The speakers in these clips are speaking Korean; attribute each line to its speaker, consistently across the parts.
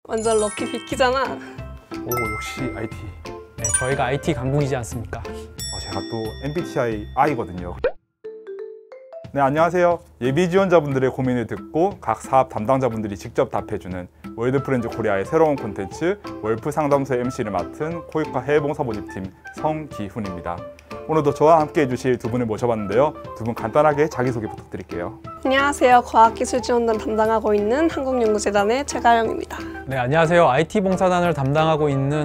Speaker 1: 완전 럭키 비키잖아.
Speaker 2: 오, 역시 IT.
Speaker 3: 네, 저희가 IT 강국이지 않습니까?
Speaker 2: 제가 또 MBTI I거든요. 네, 안녕하세요. 예비 지원자분들의 고민을 듣고 각 사업 담당자분들이 직접 답해주는 월드프렌즈 코리아의 새로운 콘텐츠 월프 상담소의 MC를 맡은 코이카 해외봉사모집팀 성기훈입니다. 오늘도 저와 함께 해주실 두 분을 모셔봤는데요. 두 분 간단하게 자기소개 부탁드릴게요.
Speaker 1: 안녕하세요. 과학기술지원단 담당하고 있는 한국연구재단의 최가영입니다.
Speaker 3: 네, 안녕하세요. IT 봉사단을 담당하고 있는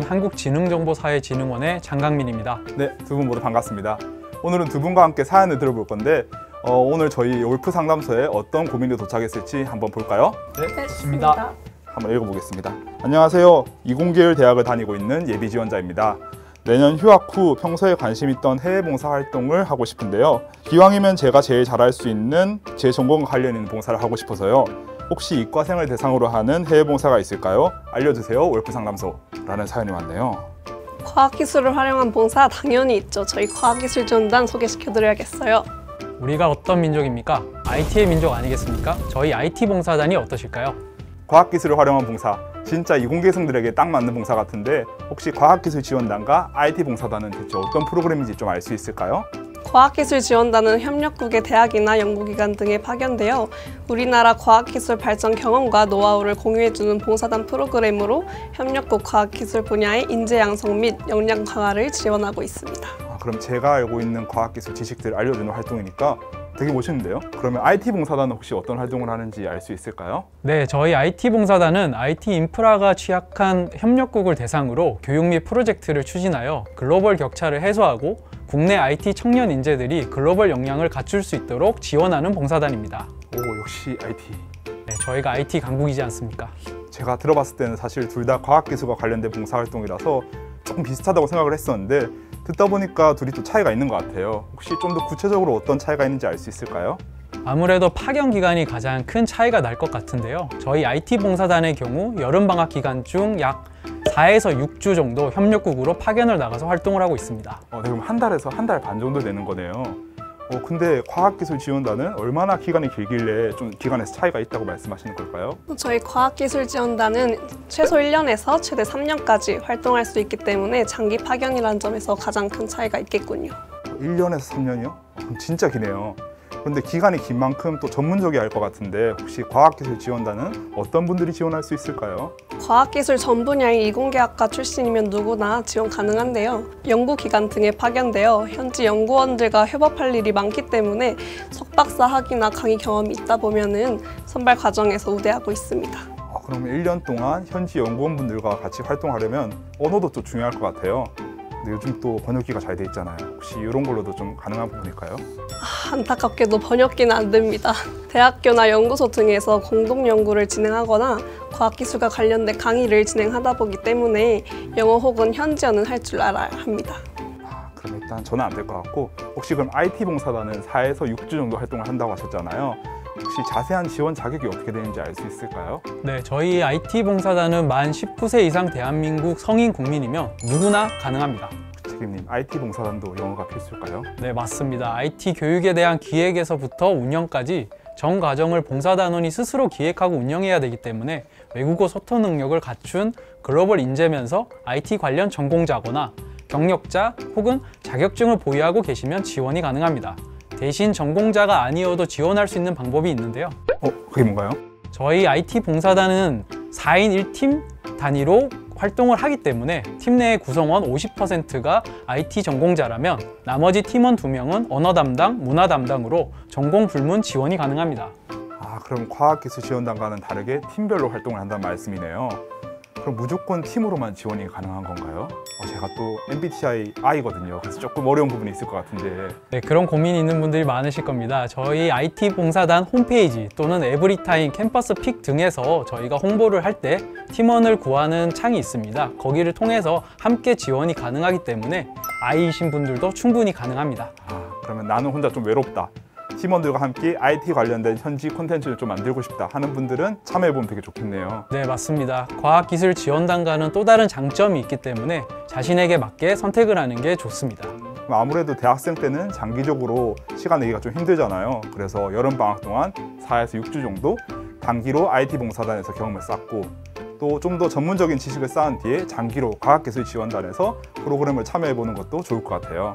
Speaker 3: 한국지능정보사회진흥원의 장강민입니다.
Speaker 2: 네, 두 분 모두 반갑습니다. 오늘은 두 분과 함께 사연을 들어볼 건데 오늘 저희 월프 상담소에 어떤 고민이 도착했을지 한번 볼까요?
Speaker 3: 네, 좋습니다.
Speaker 2: 한번 읽어보겠습니다. 안녕하세요. 이공계열 대학을 다니고 있는 예비 지원자입니다. 내년 휴학 후 평소에 관심 있던 해외 봉사 활동을 하고 싶은데요. 기왕이면 제가 제일 잘할 수 있는 제 전공과 관련 있는 봉사를 하고 싶어서요. 혹시 이과생을 대상으로 하는 해외 봉사가 있을까요? 알려주세요. 월프 상담소 라는 사연이 왔네요.
Speaker 1: 과학기술을 활용한 봉사 당연히 있죠. 저희 과학기술지원단 소개시켜드려야겠어요.
Speaker 3: 우리가 어떤 민족입니까? IT의 민족 아니겠습니까? 저희 IT 봉사단이 어떠실까요?
Speaker 2: 과학기술을 활용한 봉사, 진짜 이공계생들에게 딱 맞는 봉사 같은데 혹시 과학기술지원단과 IT 봉사단은 대체 어떤 프로그램인지 좀 알 수 있을까요?
Speaker 1: 과학기술지원단은 협력국의 대학이나 연구기관 등에 파견되어 우리나라 과학기술 발전 경험과 노하우를 공유해주는 봉사단 프로그램으로 협력국 과학기술 분야의 인재 양성 및 역량 강화를 지원하고 있습니다.
Speaker 2: 그럼 제가 알고 있는 과학기술 지식들을 알려주는 활동이니까 되게 멋있는데요? 그러면 IT 봉사단은 혹시 어떤 활동을 하는지 알 수 있을까요?
Speaker 3: 네, 저희 IT 봉사단은 IT 인프라가 취약한 협력국을 대상으로 교육 및 프로젝트를 추진하여 글로벌 격차를 해소하고 국내 IT 청년 인재들이 글로벌 역량을 갖출 수 있도록 지원하는 봉사단입니다.
Speaker 2: 오, 역시 IT.
Speaker 3: 네, 저희가 IT 강국이지 않습니까?
Speaker 2: 제가 들어봤을 때는 사실 둘 다 과학기술과 관련된 봉사활동이라서 조금 비슷하다고 생각을 했었는데 듣다 보니까 둘이 또 차이가 있는 것 같아요. 혹시 좀 더 구체적으로 어떤 차이가 있는지 알 수 있을까요?
Speaker 3: 아무래도 파견 기간이 가장 큰 차이가 날 것 같은데요. 저희 IT 봉사단의 경우 여름방학 기간 중 약 4에서 6주 정도 협력국으로 파견을 나가서 활동을 하고 있습니다.
Speaker 2: 네, 그럼 한 달에서 한 달 반 정도 되는 거네요. 근데 과학기술지원단은 얼마나 기간이 길길래 좀 기간에서 차이가 있다고 말씀하시는 걸까요?
Speaker 1: 저희 과학기술지원단은 최소 1년에서 최대 3년까지 활동할 수 있기 때문에 장기 파견이라는 점에서 가장 큰 차이가 있겠군요.
Speaker 2: 1년에서 3년이요? 그럼 진짜 기네요. 그런데 기간이 긴 만큼 또 전문적이야 할 것 같은데 혹시 과학기술지원단은 어떤 분들이 지원할 수 있을까요?
Speaker 1: 과학기술 전 분야의 이공계학과 출신이면 누구나 지원 가능한데요. 연구기관 등에 파견되어 현지 연구원들과 협업할 일이 많기 때문에 석박사 학위나 강의 경험이 있다 보면은 선발 과정에서 우대하고 있습니다.
Speaker 2: 그러면 1년 동안 현지 연구원분들과 같이 활동하려면 언어도 또 중요할 것 같아요. 근데 요즘 또 번역기가 잘 돼 있잖아요. 혹시 이런 걸로도 좀 가능한 부분일까요?
Speaker 1: 안타깝게도 번역기는 안 됩니다. 대학교나 연구소 등에서 공동 연구를 진행하거나 과학기술과 관련된 강의를 진행하다 보기 때문에 영어 혹은 현지어는 할 줄 알아야 합니다.
Speaker 2: 그럼 일단 저는 안 될 것 같고 혹시 그럼 IT 봉사단은 4에서 6주 정도 활동을 한다고 하셨잖아요. 혹시 자세한 지원 자격이 어떻게 되는지 알 수 있을까요?
Speaker 3: 네, 저희 IT 봉사단은 만 19세 이상 대한민국 성인 국민이면 누구나 가능합니다.
Speaker 2: 책임님, IT 봉사단도 영어가 필수일까요?
Speaker 3: 네, 맞습니다. IT 교육에 대한 기획에서부터 운영까지 전 과정을 봉사단원이 스스로 기획하고 운영해야 되기 때문에 외국어 소통 능력을 갖춘 글로벌 인재면서 IT 관련 전공자거나 경력자 혹은 자격증을 보유하고 계시면 지원이 가능합니다. 대신 전공자가 아니어도 지원할 수 있는 방법이 있는데요.
Speaker 2: 그게 뭔가요?
Speaker 3: 저희 IT 봉사단은 4인 1팀 단위로 활동을 하기 때문에 팀 내의 구성원 50%가 IT 전공자라면 나머지 팀원 2명은 언어 담당, 문화 담당으로 전공 불문 지원이 가능합니다.
Speaker 2: 그럼 과학기술지원단과는 다르게 팀별로 활동을 한다는 말씀이네요. 그럼 무조건 팀으로만 지원이 가능한 건가요? 제가 또 MBTI I거든요. 그래서 조금 어려운 부분이 있을 것 같은데.
Speaker 3: 네, 그런 고민이 있는 분들이 많으실 겁니다. 저희 IT 봉사단 홈페이지 또는 에브리타임, 캠퍼스 픽 등에서 저희가 홍보를 할 때 팀원을 구하는 창이 있습니다. 거기를 통해서 함께 지원이 가능하기 때문에 I이신 분들도 충분히 가능합니다.
Speaker 2: 그러면 나는 혼자 좀 외롭다. 팀원들과 함께 IT 관련된 현지 콘텐츠를 좀 만들고 싶다 하는 분들은 참여해보면 되게 좋겠네요.
Speaker 3: 네, 맞습니다. 과학기술지원단과는 또 다른 장점이 있기 때문에 자신에게 맞게 선택을 하는 게 좋습니다.
Speaker 2: 아무래도 대학생 때는 장기적으로 시간 내기가 좀 힘들잖아요. 그래서 여름방학 동안 4에서 6주 정도 단기로 IT 봉사단에서 경험을 쌓고 또 좀 더 전문적인 지식을 쌓은 뒤에 장기로 과학기술지원단에서 프로그램을 참여해보는 것도 좋을 것 같아요.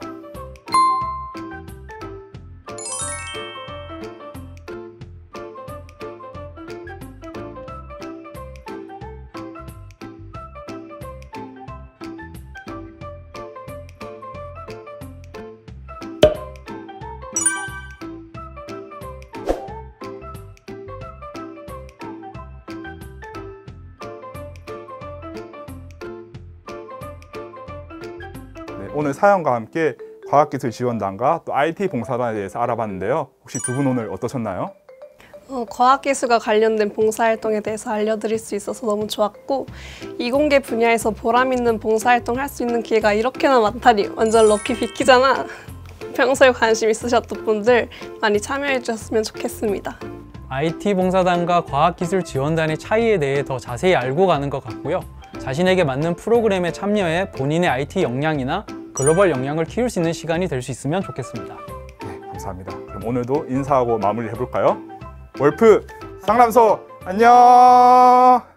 Speaker 2: 네, 오늘 사연과 함께 과학기술지원단과 또 IT 봉사단에 대해서 알아봤는데요. 혹시 두 분 오늘 어떠셨나요?
Speaker 1: 과학기술과 관련된 봉사활동에 대해서 알려드릴 수 있어서 너무 좋았고 이공계 분야에서 보람 있는 봉사활동 할 수 있는 기회가 이렇게나 많다니 완전 럭키 비키잖아. 평소에 관심 있으셨던 분들 많이 참여해 주셨으면 좋겠습니다.
Speaker 3: IT 봉사단과 과학기술지원단의 차이에 대해 더 자세히 알고 가는 것 같고요. 자신에게 맞는 프로그램에 참여해 본인의 IT 역량이나 글로벌 역량을 키울 수 있는 시간이 될 수 있으면 좋겠습니다.
Speaker 2: 네, 감사합니다. 그럼 오늘도 인사하고 마무리 해볼까요? 월프 상담소 안녕!